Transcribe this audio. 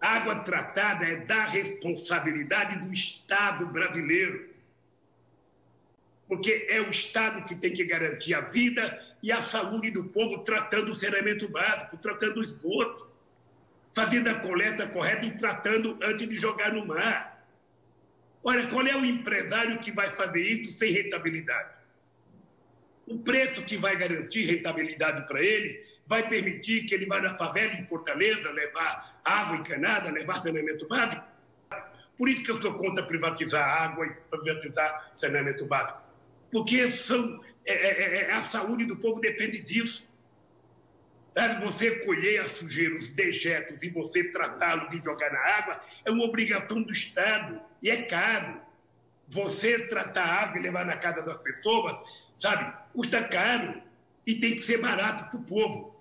Água tratada é da responsabilidade do Estado brasileiro. Porque é o Estado que tem que garantir a vida e a saúde do povo, tratando o saneamento básico, tratando o esgoto, fazendo a coleta correta e tratando antes de jogar no mar. Olha, qual é o empresário que vai fazer isso sem rentabilidade? O preço que vai garantir rentabilidade para ele vai permitir que ele vá na favela em Fortaleza levar água encanada, levar saneamento básico? Por isso que eu sou contra privatizar água e privatizar saneamento básico. Porque a saúde do povo depende disso. Sabe, você colher a sujeira, os dejetos, e você tratá-los e jogar na água é uma obrigação do Estado e é caro. Você tratar a água e levar na casa das pessoas, sabe, custa caro e tem que ser barato para o povo.